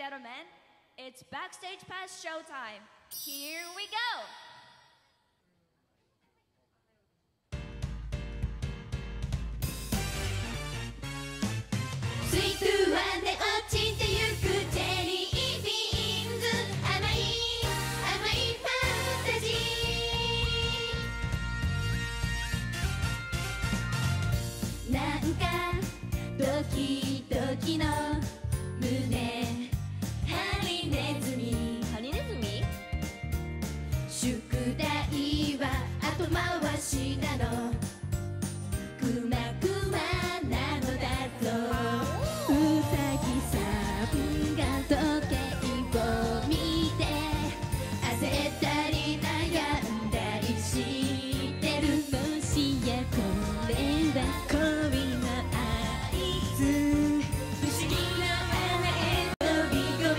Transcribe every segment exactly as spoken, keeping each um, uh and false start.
gentlemen, it's Backstage Pass showtime. Here we go! スイートワンで落ちてゆくジェリービーンズ、甘い甘いファンタジー。なんかドキドキの胸ハリネズミ、 ハリネズミ？ 宿題は後回しなの、くまくまなのだぞ。うさぎさんが時計を見て焦ったり悩んだりしてる。もしやこれは恋の合図、不思議な花へ飛び込め。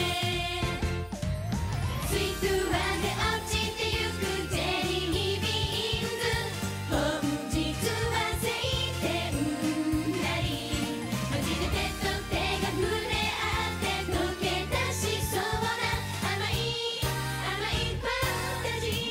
スイートワンで落ちてゆくジェリービーンズ、本日は晴天なり、マジで手と手が触れ合って溶け出しそうな甘い甘いファンタジー。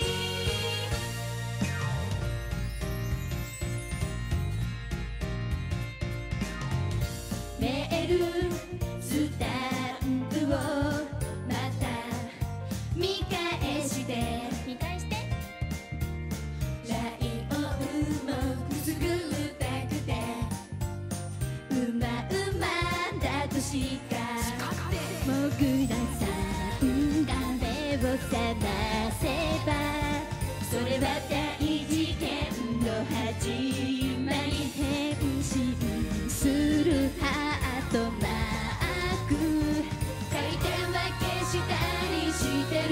メールスタンプをまた見返して見返してライオンもくすぐったくてうまうまだとしかもぐらさんが目を覚ませば、それは大事件の始まり。変身するハートマーク、回転は消したりしてる。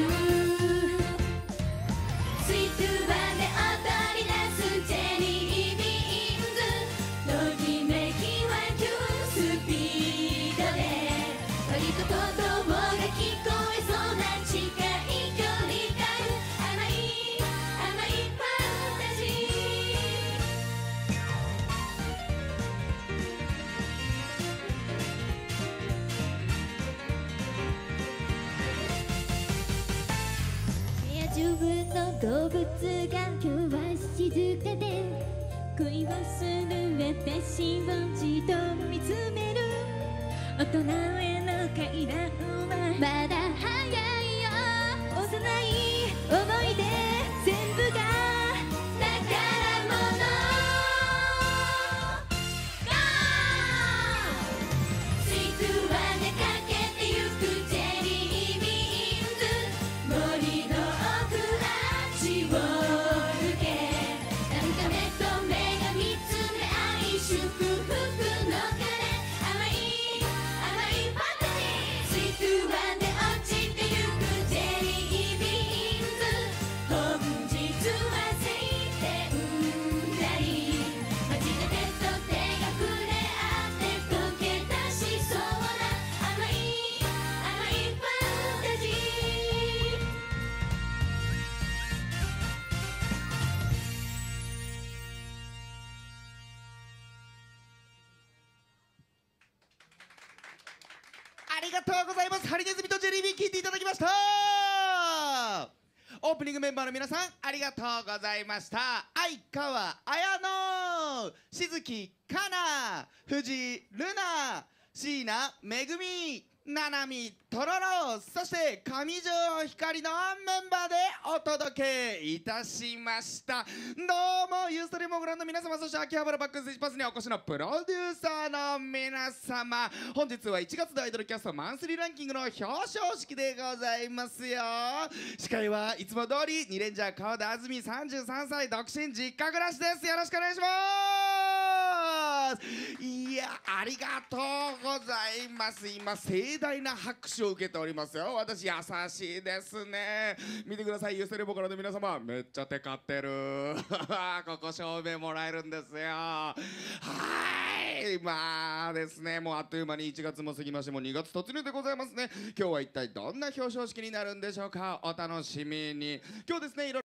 スイートワンで踊り出すジェリービーンズ、ときめきは急スピードで割と子供が聞こえそうな近い距離感、甘い甘いファンタジー。部屋中の動物が今日は静かで恋をする私をじっと見つめる。大人への階段はまだ早いよ。幼い思い出全部が宝物。スイートワンでかけてゆくジェリービーンズ、森の奥あっちを抜け、なんか目と目が見つめ合い祝福の鐘、甘い甘いファンタジー。スイートワンで落ちてゆくジェリービーンズ、本日は晴天なり、マジで手と手が触れ合って溶け出しそうな甘い甘いファンタジー。 ありがとうございます。ハリネズミとジェリービー聞いていただきました。オープニングメンバーの皆さんありがとうございました。相川綾乃、静木かな、藤井ルナ、椎名めぐみ、ななみとろろ、そして上条ひかりのメンバーでお届けいたしました。どうもユーストリームをご覧の皆様、そして秋葉原バックステージパスにお越しのプロデューサーの皆様、本日はいちがつのアイドルキャストマンスリーランキングの表彰式でございますよ。司会はいつも通りにレンジャー川田あずみさんじゅうさんさい独身実家暮らしです。よろしくお願いします。いや、ありがとうございます。今盛大な拍手を受けておりますよ。私優しいですね。見てください、ユーストリームからの皆様、めっちゃテカってるここ証明もらえるんですよ。はい、まあですね、もうあっという間にいちがつも過ぎまして、もうにがつ突入でございますね。今日は一体どんな表彰式になるんでしょうか。お楽しみに。今日ですね、いろいろ